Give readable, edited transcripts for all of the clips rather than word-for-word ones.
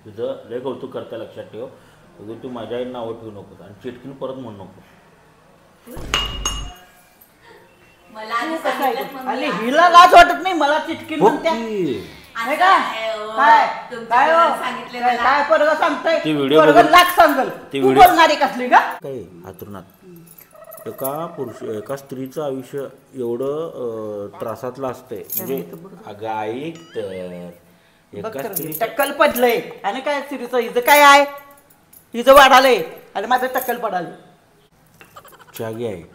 तुझं लय कौतुक करता, लक्षात ठेव. उद्या तू माझ्या आईला नावं ठेवू नकोस आणि चिटकीन परत म्हणू नको. मला आधी सांगितलं मग आणि हिला लाज वाटत नाही मला चिटकीन म्हणत्या. असं काय काय काय सांगितलं काय काय पोरगं सांगतोय ती व्हिडिओ पोरगं बघून- लाख सांगल ती तू व्हिडिओ- बोलणारी कसली का काय हातरुणात एका स्त्रीचं आयुष्य एवढं त्रासातलं असतंय. म्हणजे अगं ऐक तर एका स्त्री टक्कल पडलंय आणि काय सिरीचं हिचं काय आहे हिचं वाढालंय आणि माझं टक्कल पडालंय. जागी आहे.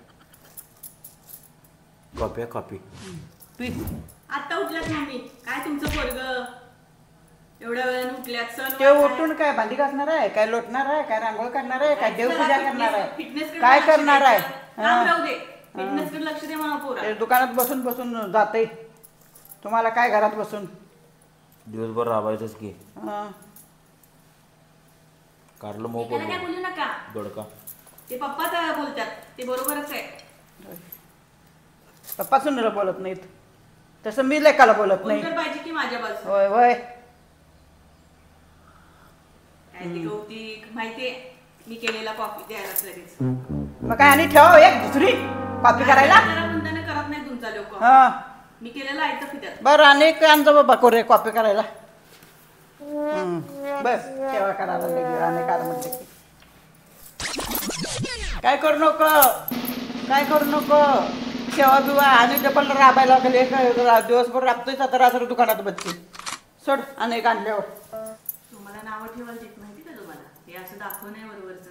कॉपी कॉपी आता उठल्यात मम्मी. काय तुमचं पोरग एवढ्या वेळाने उठल्यात सण ते उठून काय भांडी घासणार आहे काय लोटणार आहे काय रांगोळ करणार आहे काय देवपूजा करणार आहे काय करणार आहे राहू दे. फिटनेस कडे लक्ष दे मला पोरा. ते दुकानात बसून बसून जाते तुम्हाला काय घरात बसून दिवसभर राबायचंच की. हं. कारलं मऊ त्याला काय पडलं बोलू नका. दोडका. ते पप्पाच बोलतात ते बरोबरच आहे. पप्पा सुनीला बोलत नाहीत तसं मी लेकाला बोलत नाही. कोणतर पाहिजे की माझ्या बाजू. होय होय काय ते कौतिक माहितीये मी केलेला कॉफी द्यायलाच लगेच. मग काय आणि ठेव एक दुसरी कॉपी करायला जरा बंधने करत नाही तुमचा लोक. हा मी केलेला आहे तर फिटत. बरं अनेक आणजा बाबा कोरे कॉपी करायला. बस सेवा करायला लागली आणि काय म्हणते की. काय करू नको काय करू नको सेवा बिवा आणि डबल राबायला लागले दिवसभर राबतोय आता रात्र दुकानात बसते सोड अनेक आणल्यावर. तुम्हाला नावं ठेवायला देत माहिती का तुम्हाला. हे असं दाखवणं आहे बरोबरच.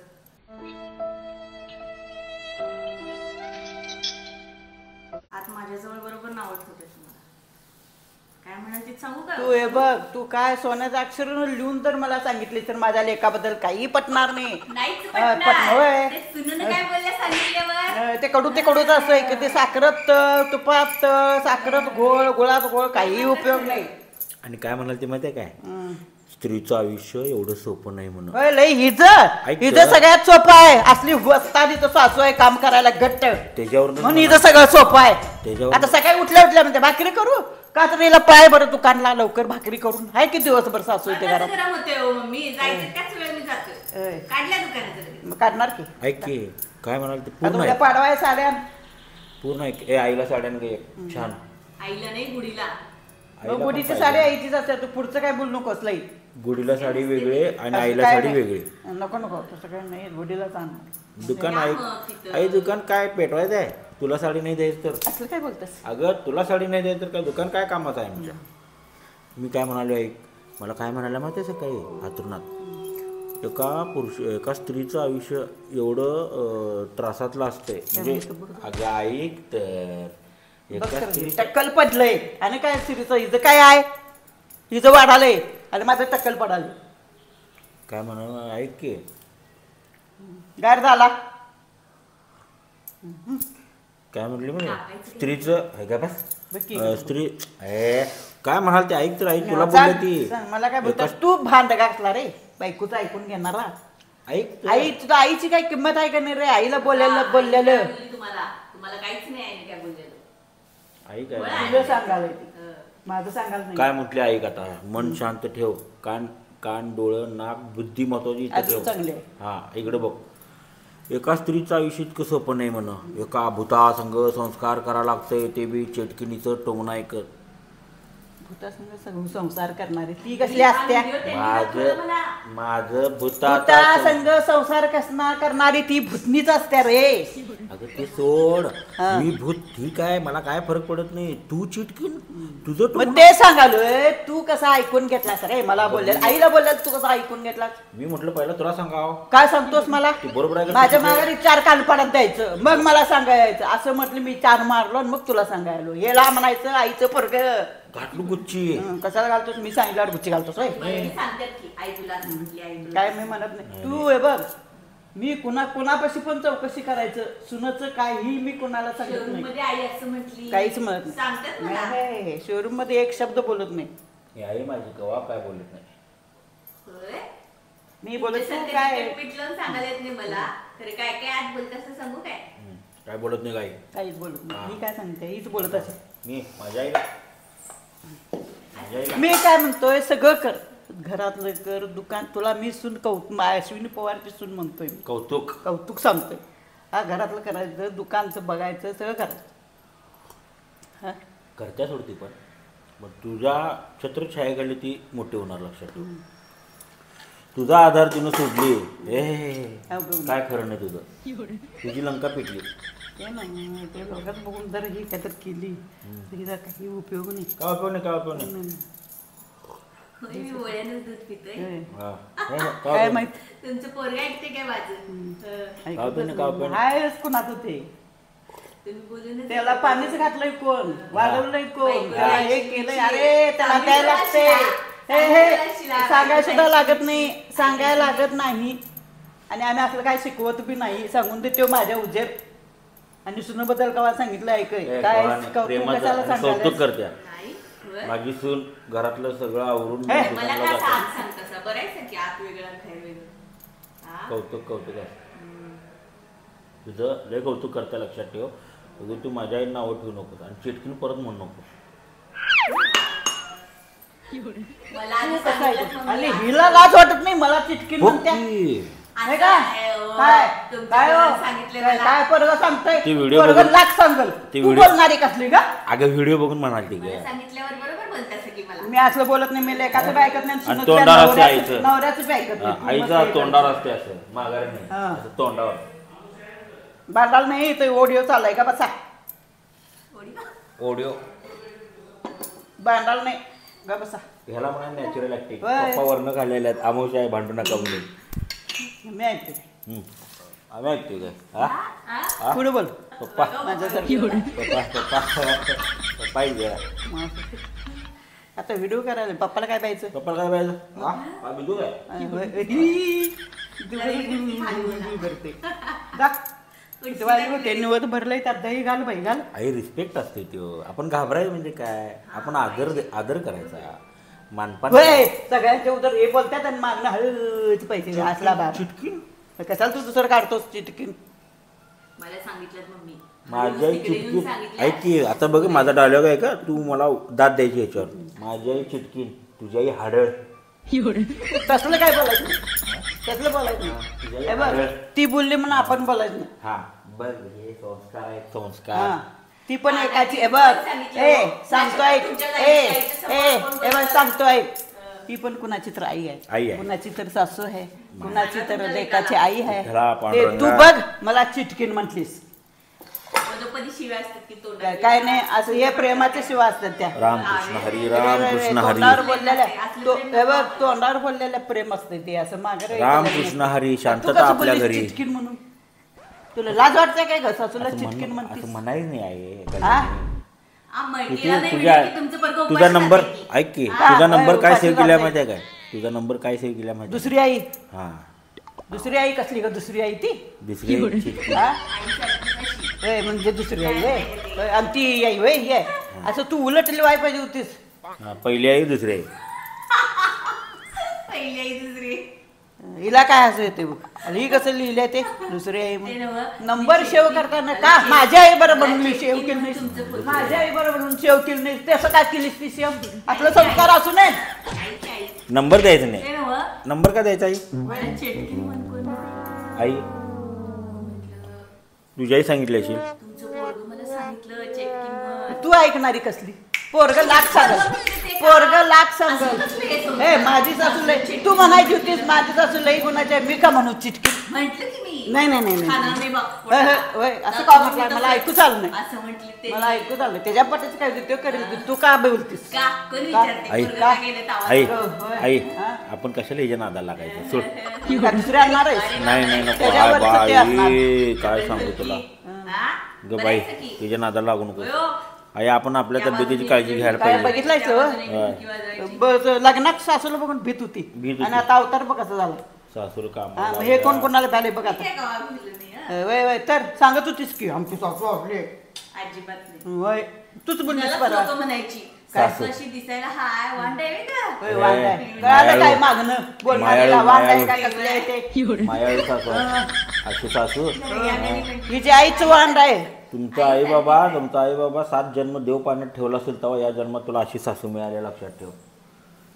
आज माझ्याजवळ बरोबर नावं ठेवते तुम्हाला. काय म्हणायचे सांगू का. तू हे बघ तू काय सोन्याचं अक्षर लिहून तर मला सांगितली तर माझ्या लेखाबद्दल काही पटणार नाही. नाहीच पटणार. पटणार. ते सुनून काय बोलल्या सांगितल्यावर. ते कडूच असतंय की ते साखरत तुपात साखरत गोळ गुळात गोळ काही उपयोग नाही. आणि काय म्हणाल ते माहिती आहे काय, स्त्रीचं आयुष्य एवढं सोपं नाही म्हणून. होय लय हिज ऐक हिज तर. सगळ्यात सोपं आहे. असली वस्ताद इथं सासू आहे काम करायला घट्ट त्याच्यावर म्हणून हिचं सगळं सोपं आहे. त्याच्यावर आता सकाळी उठल्या म्हणते भाकरी करू का तर हिला पाय बरं दुकानला लवकर भाकरी करून आहे की दिवसभर सासू इथे आता घरात. गरम होते हो मम्मी. जायचं त्याच वेळ मी जातो. होय. काढल्या दुकानाचं लगेच. मग काढणार की ऐक की काय म्हणाल ते आता पूर्ण उद्या ऐक. पाडवाय साड्या पूर्ण ऐक. ए आईला साड्यान घे छान. आईला नाही गुडीला. आईला पण गुडीची पाहिजे. साडी आईचीच असते तू पुढचं काय बोलू नकोस लई. गुडीला साडी वेगळी आणि असं आईला काय साडी नाही. वेगळी. नको नको तसं काय नाही गुडीलाच आण. दुकान या आई मग तिथं. आई दुकान काय पेटवायचं आहे. तुला साडी नाही द्यायचं तर असलं काय बोलतस अगं तुला साडी नाही द्यायचं तर काय दुकान काय कामाचं आहे आमच्या. मी काय म्हणालो ऐक. मला काय म्हणाल्या माहिती आहे सकाळी हातरुणात एका स्त्रीचं आयुष्य एवढं त्रासातलं असतंय. म्हणजे अगं ऐक तर एका स्त्री टक्कल पडलंय आणि काय सिरीचं हिचं काय आहे हिचं वाढालंय आणि माझं टक्कल पडालंय. काय म्हणा ऐक की गार झाला काय म्हटली म्हणजे स्त्रीचं आहे का बस बघ की. स्त्री काय म्हणाल ते ऐक तर ऐक तुला सांग, बोलले ती सांग, मला काय बोलतोस तू भांड घातला रे बायकोचं ऐकून घेणारा. ऐक तर. आई तुझ्या आईची काय किंमत आहे का नाही रे आईला बोललेलं काय बोलली तुम्हाला काहीच नाही आहे काय बोललेलं. ऐक बोला. ऐक. तुझं सांगायला माझं सांगायला नाही. काय म्हटले ऐक आता मन शांत ठेव. कान कान डोळं नाक बुद्धी महत्वाची इथं अजून ठेव. चांगले आहे. हा इकडे बघ. एका स्त्रीचं आयुष्य इतकं सोपं नाही म्हण. एका भूता संघ संस्कार करा लागतंय ते बी चेटकिनीचं टोमणं ऐकत. भूतासंग सगळं संसार करणारी ती कसली असत्या माझं भूता भूतासंग संसार कसना करणारी ती भूतनीच असत्या रे. अगं ते सोड. हा. मी भूत ठीक आहे मला काय फरक पडत नाही. तू चिटकीन तुझं मग टोमणं. ते सांगालोय तू कसा ऐकून घेतलास रे मला बोललेलं आईला बोललेलं तू कसं ऐकून घेतलास मी म्हटलं पहिलं तुला सांगाव. काय सांगतोस मला तू बरोबर आहे का? माझ्या माघारी 4 कानपाडात द्यायचं मग मला सांगायचं असं म्हटलं मी 4 मारलो आणि मग तुला सांगायलो हेला म्हणायचं आईचं पोरग घाटलू गुच्ची. कशाला घालतोस मी सांगितल्यावर गुच्ची घालतोस होय सांगतात की आई तुला असं म्हटली, आई तुला काय मी म्हणत नाही तू हे बघ मी कुणापाशी पण चौकशी करायचं सुनाचं काही मी कुणाला सांगत शोरूम नाही मध्ये आई असं म्हटली काहीच म्हणत सांगतात मला. नाही शोरूम मध्ये एक शब्द बोलत नाही ही आई माझी कवा काय बोलत नाही. होय? मी बोलत तुमच्या नाही सध्या काय तिकीट पीठ लावून सांगायला येत नाही मला. खरं काय काय आज बोलत असं सांगू काय. काय बोलत नाही काही. काहीच बोलत नाही मी काय सांगते हीच बोलत असेल मी माझ्या आईला माझ्या आईला मी काय म्हणतोय सगळं कर घरातलं कर दुकान तुला मी सून अश्विनी पवारची सून म्हणतोय मी. कौतुक. कौतुक सांगतोय. हा घरातलं करायचं दुकानचं बघायचं सगळं करायचं. हा करत्या सोडती पण मग तुझ्या छत्रछायेकडे ती मोठी होणार लक्षात ठेव. तुझा आधार तिनं सोडली काय खरं नाही तुझं. तुझी लंका पेटली. ते नाही ते लोकात बघून जर ही काहीतरी केली तिचा काही उपयोग नाही. काय उपयोग नाही काय उपयोग नाही. होय, मी वळ्यानंच दूध पितोय. हा. काय माहित तुमचं पोरगा ऐकते काय माझं? काय उपयोग नाही काय उपयोग नाही. हायच कोणाचं ते तुम्ही बोलूनच त्याला पाणीच घातलंय कोण वाढवलंय कोण त्याला हे केलंय अरे त्याला द्यायला लागते. हे सांगायला सुद्धा लागत नाही सांगायला लागत नाही. आणि आम्ही असलं काय शिकवत बी नाही सांगून देतो माझ्या उजेर. आणि सुनबद्दल कवा सांगितलं ऐकय काय कशाला कौतुक सांगायला करत्या. नाही. होय. माझी सून घरातलं सगळं आवरून हे. मला दुकानाला काय जाते. सांग तसं बरं आहे की आत वेगळं आणि बाहेर वेगळं. हा? कौतुक कौतुक आहे तुझं लय कौतुक करता लक्षात ठेव. उगाच तू माझ्या आईनं नावं ठेवू नकोस आणि चिटकीन परत म्हणू नको. मला आधी सांगितलं मग आणि मी हिला लाज वाटत नाही मला चिटकीन हो म्हणत्या. की. हे काय काय काय हो? सांगितलं काय मला. काय पोरगं सांगतोय ती व्हिडिओ पोरगं बघून- लाख सांगल ती तू व्हिडिओ- बोलणारी कसली का. अगं व्हिडिओ बघून म्हणाल ती मला काय सांगितल्यावर बरोबर बोलतास की मला. मी असलं बोलत नाही मी लेखाचं बी ऐकत नाही आणि तोंडावर असते आईचं. नवऱ्याचं बी ऐकत हा, नाही. आईचं तोंडावर असते असं माघार नाही हा. असं तोंडावर. बांडाल नाही तो ऑडिओ चाललाय का बसा. थोडी. ऑडिओ बांडाल नाही का बसा. ह्याला म्हणा नॅचरल ऍक्टिंग. होय. पप्पा वर्ण खाल्लेले आहेत आमोशा आहे भांडू नका म्हणून. मी ऐकते आम्ही ऐकतोय काय हा हा? पुढे बोल पप्पा माझ्यासारखं पप्पा पप्पा पप्पा इथे. आता व्हिडिओ करायला पप्पाला काय पाहिजे. पप्पा काय पाहिजे हा हा बिंदू काय करते निवत भरलंय त्यात दही घाल बाई घाल. आई रिस्पेक्ट असते त्यो. आपण घाबरायचं म्हणजे काय आपण आदर करायचा मानपान. होय सगळ्यांच्या उदर हे बोलतात आणि मागणं हळूच पैसे असला बाप चिटकीन कशाला तू दुसरं काढतोस चिटकीन. मला सांगितलं मम्मी. माझी आई तिकडे येऊन चिटकीन सांगितलं. ऐक की आता बघ माझा डायलॉग आहे का तू मला दाद द्यायची ह्याच्यावर. माझी आई चिटकीन तुझी आई हाडळ. तसलं काय बोलायचं नाही. तसलं बोलायचं नाही. हे बघ ती बोलली म्हणून आपण बोलायचं नाही. हा बघ हे संस्कार आहेत हा संस्कार. ती पण एकाची हे बघ ए सांगतोय ए बघ सांगतोय ती पण कुणाची तर आई आई आहे आहे. कुणाची तर सासू आहे कुणाची तर लेकाची आई आहे. घरा ते पांडुरंगा. तू बघ मला चिटकीन म्हटलीस पदोपदी शिव्या असतात की तोंडात. काय नाही असं हे प्रेमाच्या शिवा असतात त्या रामकृष्ण हरी रामकृष्ण हरी तोंडावर बोललेल्या हे बघ तोंडावर बोललेल्या प्रेम असते ते असं मागे रामकृष्ण हरी शांतता आपल्या घरी. चिटकीन म्हणून तुला लाज वाटते काय ग सासूला असं चिटकीन असं म्हणतीस. म्हणायचं नाही आहे हा? मैत्रीला नाही तुझ्या म्हणजे की तुमचं पोरगं तुझा उपाशी नंबर राहते की. ऐक की हा, तुझा नंबर काय उपाशी सेव्ह केला राहते. माहिती आहे काय तुझा नंबर काय सेव्ह केला माहिती आहे? दुसरी आई हा दुसरी आई कसली ग दुसरी आई ती दुसरी आई चिटकीन. हा? आईसारखी कशी? ए, म्हणजे दुसरी आई आहे आणि ती आई होय ही आहे असं तू उलटली वाय पाहिजे होतीस. हा, पहिली आई दुसरी आई. पहिली आई दुसरी. हिला काय असं येते बघ आणि ही कसं लिहिलंय ते दुसरी आई ते म्हणून. नव्हं. नंबर सेव्ह करताना का माझ्या आई बरोबर म्हणून सेव्ह केली नाही तुमचं पोरगं. माझ्या आई बरोबर म्हणून सेव्ह केली नाही ते असं काय केलीस ती सेव्ह आपलं संस्कार असू नये. आईची आई. नंबर द्यायचा ते नाही. नव्हं. नंबर का द्यायचा आई मला चेटकीन म्हण कोण? आई तुझी आई सांगितली असेल. तुमचं पोरगं मला सांगितलं चेटकीन म्हण. तू ऐकणारी कसली पोरग लाख सांगल पोरग लाख सांगल ए माझी सासू लई तू म्हणायची होतीस माझी सासू लई गुणाची मी का म्हणू चिटकी म्हंटल की मी. नाही नाही नाही नाही. खाणार नाही बघ. होय, होय, होय, असं का म्हटलं मला ऐकू चालू नाही असं म्हटलं ते. मला ऐकू चालू नाही त्याच्या पटाचं काय होतं ते करेल तू का बोलतीस का? कोण का? विचारते? आई पोरगं का गेलं तावा? आई होय. आई हा? आपण कशाला ह्याच्या नादाला लागायचं सोड. का दुसऱ्या आणणार आहेस नाही नाही नको त्याच्यावरचं ते असणार. बाई काय सांगू तुला हा? ग बाई बरं आहे की? तिच्या नादाला लागू नको. होय हो. आई आपण आपल्या तब्येतीची काळजी घ्यायला काय पाहिजे. बघितलंय त्या बाजूने होय. किंवा जायची. बस लग्नात सासूला बघून भीत होती भीत होती. आणि आता अवतार बघ कसं झालं सासूर काम हा, मग हे कोण कोणाला झाले बघ मी आता काय गावात बोललो नाही, हं? वय वय तर सांगत होतीस की आमची सासू आपली अजिबात नाही. वय तूच बोललीस कुणालाच बरं लोकं म्हणायची सासू. सासू अशी दिसायला हाय वांड आहे का? होय, वांड आहे. मायाळू. कळालं काय मागणं बोलणारीला मायाळू, वांड आहे मायाळू. काय कसलं आहे ते मायाळू सासू अशी सासू. हिची आईच वांड आहे तुमचा आई बाबा 7 जन्म देव पाण्यात ठेवला असेल तेव्हा या जन्मात तुला अशी सासू मिळाली लक्षात ठेव.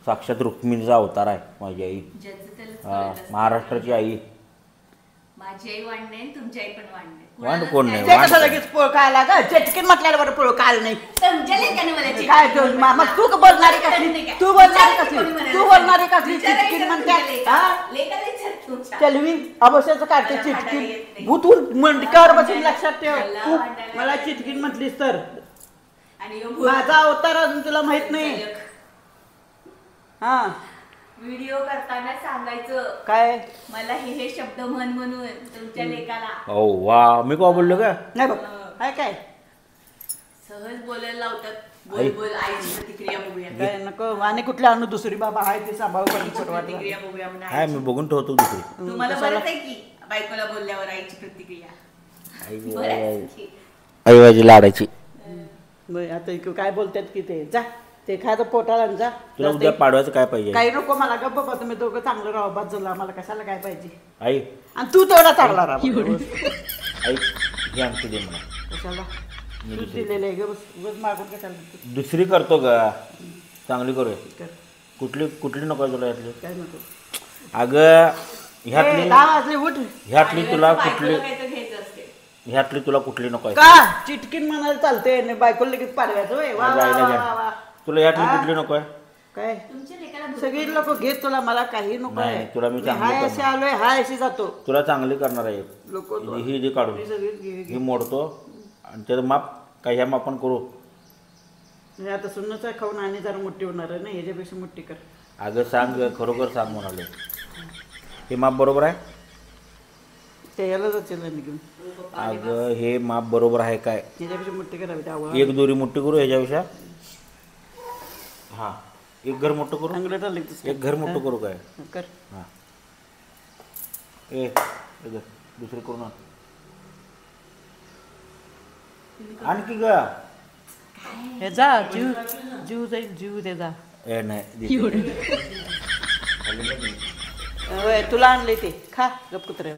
साक्षात रुक्मिणीचा अवतार आहे माझी आई. ज्याचं त्यालाच हा, कळत असतं. महाराष्ट्राची आई. माझी आई वांडणे आणि तुमची आई पण वांडणे. वांड कोण नाही, ते वांड कसं कोण? लगेच पोळ खायला का चटकीन म्हटल्यावर बरं पोळ खायला नाही तुमच्या लेकाने मला चिटकीन काय तो मग तू बोलणारी कसली तू बोलणारी कसली तू बोलणारी कसली विचारायचं चिटकीन तुमच्या म्हणते लेकाला. लेकाला विचार तुमच्या. चलवी अवश्याचं काढते मला भांडायला येत चिटकीन नाही. भूतून मंडकावर बसून लक्षात ठेव मला तू भांडायला मला येत चिटकीन म्हटलीस तर आणि ह्यो भूत. माझा अवतार अजून तुला माहित नाही चालक. हा व्हिडिओ करताना सांगायचं काय मला हे शब्द म्हण म्हणून तुमच्या लेकाला हो वा मी का बोललो का? नाही बघ काय काय सहज बोलायला लावतात. आई. बोल बोल आईची प्रतिक्रिया बघूया. काय नको आणि कुठल्या आणू दुसरी बाबा आहे ते सांभाळ आईची प्रतिक्रिया बघूया म्हणून हाय आईची. मी बघून ठेवतो दुसरी. तुम्हाला कशाला? बरंच आहे की बायकोला बोलल्यावर आईची प्रतिक्रिया आई बरंच आहे की. आई माझी लाडाची. बरं, आता इकडं काय बोलतात की ते जा ते खायचं पोटाला आणि जा तुला उद्या पाडवायचं काय पाहिजे? काही नको मला गप्प बाबा तुम्ही दोघं चांगलं राहा बाद झालं आम्हाला कशाला काय पाहिजे आई आणि तू तेवढा चांगला राहा आई हे आमची दे मला. कशाला तू दिलेलं आहे ग बस उगाच मागून कशाला देतो? दुसरी करतो का? चांगली करूया. कर. कुठली कुठली नको आहे तुला यातली? काय नको अगं ए, ह्यातली 10 वाजले उठ ह्यातली तुला बायकोला कुठली काय तर घ्यायचं असते. ह्यातली तुला कुठली नको आहे? का चिटकीन म्हणायला चालते आणि बायकोला लगेच पाडव्याचं होय. वा, माझ्या वा, आईला वा, घ्या. वा, वा. तुला ह्यातली हा? कुठली नको आहे? काय तुमच्या लेकाला भूत सगळी बोलून लोक घेत तुला मला काही नको नाही, आहे तुला मी मी चांगलं हाय अशी करणार. आलोय हाय अशी जातो तुला चांगली करणार आहे. लोक ही जी काढून सगळीच घे ही मोडतो आणि त्याचं माप काय ह्या मापन करू. हे आता सुन्नचा खाऊन आणि जरा मोठी होणार आहे ना ह्याच्यापेक्षा मोठी कर अगं सांग ग, खरोखर सांग म्हणाले. हे माप बरोबर आहे? ते याला जातील घेऊन अगं हे माप बरोबर आहे काय? ह्याच्यापेक्षा मोठी करावी आवड एक दोरी मोठी करू ह्याच्यापेक्षा. हा एक घर मोठं करू. अंगलटा लागतेस एक घर मोठं करू काय? कर हा ए हे घे, दुसरी करू ना. आणखी ग हे जा जीव जीव जाईल जीव दे जा ए नाही होय, तुला आणले ते खा गप कुत्रे